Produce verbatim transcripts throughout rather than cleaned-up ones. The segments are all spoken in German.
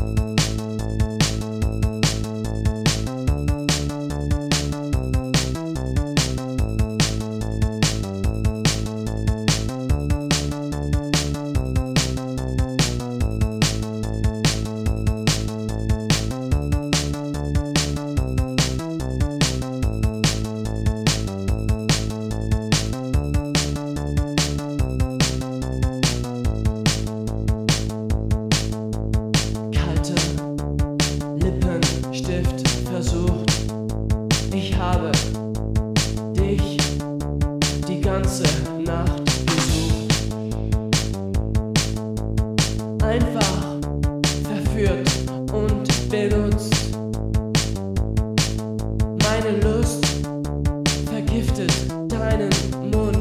Lippenstift versucht. Ich habe dich die ganze Nacht gesucht. Einfach verführt und benutzt. Meine Lust vergiftet deinen Mund.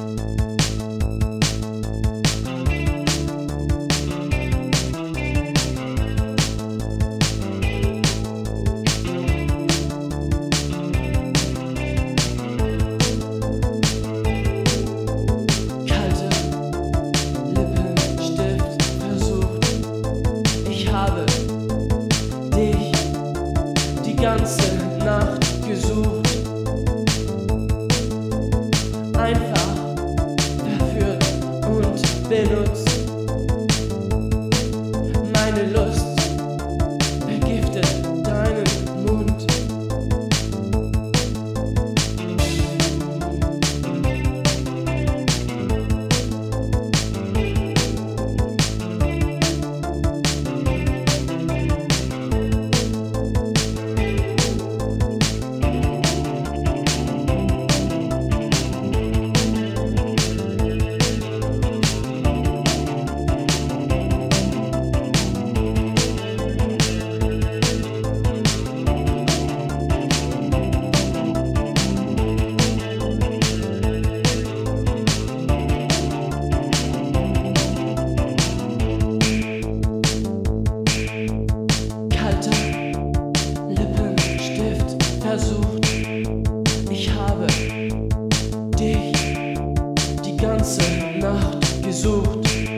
Die ganze Nacht gesucht, einfach verführt und benutzt. Meine Lust vergiftet deinen Mund. Versucht. Ich habe dich die ganze Nacht gesucht.